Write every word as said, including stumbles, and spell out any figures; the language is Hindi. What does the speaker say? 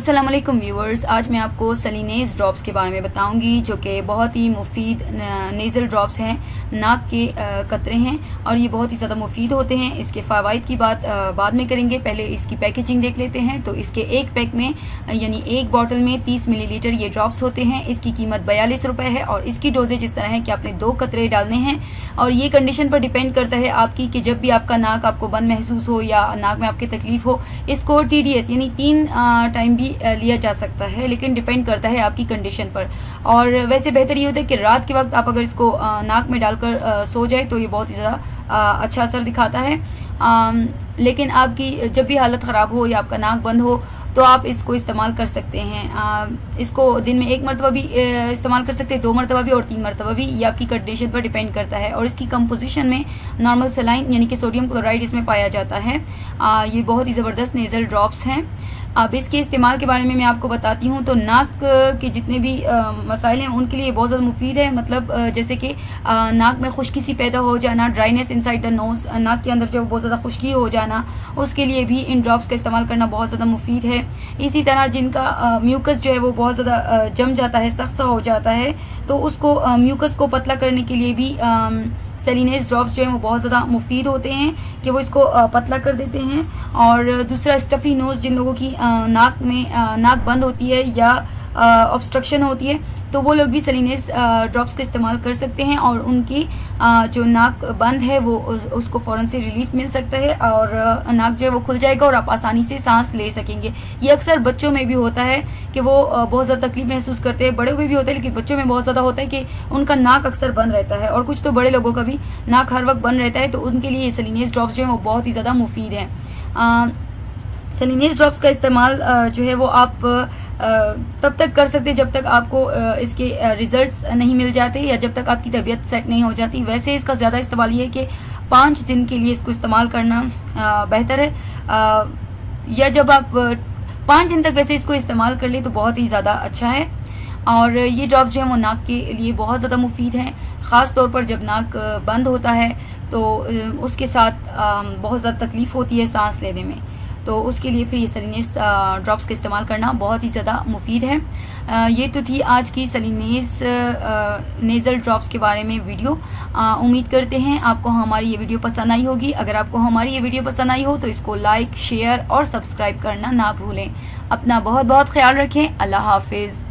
अस्सलाम वालेकुम व्यूअर्स, आज मैं आपको सलीनेस ड्रॉप्स के बारे में बताऊंगी जो कि बहुत ही मुफीद नेज़ल ड्रॉप्स हैं, नाक के कतरे हैं और ये बहुत ही ज़्यादा मुफीद होते हैं। इसके फ़वाइद की बात बाद में करेंगे, पहले इसकी पैकेजिंग देख लेते हैं। तो इसके एक पैक में यानी एक बॉटल में तीस मिलीलीटर ये ड्रॉप्स होते हैं। इसकी कीमत बयालीस रुपये है और इसकी डोजेज इस तरह है कि आपने दो कतरे डालने हैं और ये कंडीशन पर डिपेंड करता है आपकी कि जब भी आपका नाक आपको बंद महसूस हो या नाक में आपकी तकलीफ हो, इसको टी डी एस यानी तीन टाइम भी लिया जा सकता है, लेकिन डिपेंड करता है आपकी कंडीशन पर। और वैसे बेहतर ये होता है कि रात के वक्त आप अगर इसको नाक में डालकर सो जाए तो ये बहुत ही ज़्यादा अच्छा असर दिखाता है। लेकिन आपकी जब भी हालत ख़राब हो या आपका नाक बंद हो तो आप इसको इस्तेमाल कर सकते हैं। आ, इसको दिन में एक मरतबा भी इस्तेमाल कर सकते हैं, दो मरतबा भी और तीन मरतबा भी, ये आपकी कंडीशन पर डिपेंड करता है। और इसकी कंपोजिशन में नॉर्मल सलाइन यानी कि सोडियम क्लोराइड इसमें पाया जाता है। आ, ये बहुत ही ज़बरदस्त नेज़ल ड्रॉप्स हैं। अब इसके इस्तेमाल के बारे में मैं आपको बताती हूँ। तो नाक के जितने भी मसाइल हैं उनके लिए बहुत ज़्यादा मुफीद है। मतलब जैसे कि नाक में खुश्की सी पैदा हो जाना, ड्राइनेस इनसाइड द नोज, नाक के अंदर जो बहुत ज़्यादा खुश्की हो जाना, उसके लिए भी इन ड्रॉप्स का इस्तेमाल करना बहुत ज़्यादा मुफीद है। इसी तरह जिनका म्यूकस जो है वो बहुत ज़्यादा जम जाता है, सख्त सा हो जाता है, तो उसको म्यूकस को पतला करने के लिए भी सलीनेस ड्रॉप्स जो है वो बहुत ज़्यादा मुफीद होते हैं कि वो इसको पतला कर देते हैं। और दूसरा, स्टफ़ी नोज़, जिन लोगों की नाक में नाक बंद होती है या ऑब्स्ट्रक्शन होती है तो वो लोग भी सलीनेस ड्रॉप्स का इस्तेमाल कर सकते हैं और उनकी जो नाक बंद है वो उसको फ़ौरन से रिलीफ मिल सकता है और नाक जो है वो खुल जाएगा और आप आसानी से सांस ले सकेंगे। ये अक्सर बच्चों में भी होता है कि वो बहुत ज़्यादा तकलीफ महसूस करते हैं, बड़े में भी होता है, लेकिन बच्चों में बहुत ज़्यादा होता है कि उनका नाक अक्सर बंद रहता है और कुछ तो बड़े लोगों का भी नाक हर वक्त बंद रहता है, तो उनके लिए ये सलीनेस ड्रॉप्स जो है वो बहुत ही ज़्यादा मुफीद है। सलीनेस ड्रॉप्स का इस्तेमाल जो है वो आप तब तक कर सकते हैं जब तक आपको इसके रिजल्ट्स नहीं मिल जाते या जब तक आपकी तबीयत सेट नहीं हो जाती। वैसे इसका ज़्यादा इस्तेमाल ये है कि पाँच दिन के लिए इसको इस्तेमाल करना बेहतर है, या जब आप पाँच दिन तक वैसे इसको इस्तेमाल कर ले तो बहुत ही ज़्यादा अच्छा है। और ये ड्रॉप्स जो है वो नाक के लिए बहुत ज़्यादा मुफीद हैं, ख़ास तौर पर जब नाक बंद होता है तो उसके साथ बहुत ज़्यादा तकलीफ़ होती है सांस लेने में, तो उसके लिए फिर ये सलीनेस ड्रॉप्स का इस्तेमाल करना बहुत ही ज़्यादा मुफीद है। ये तो थी आज की सलीनेस नेज़ल ड्रॉप्स के बारे में वीडियो। उम्मीद करते हैं आपको हमारी ये वीडियो पसंद आई होगी। अगर आपको हमारी ये वीडियो पसंद आई हो तो इसको लाइक, शेयर और सब्सक्राइब करना ना भूलें। अपना बहुत बहुत ख्याल रखें। अल्लाह हाफिज़।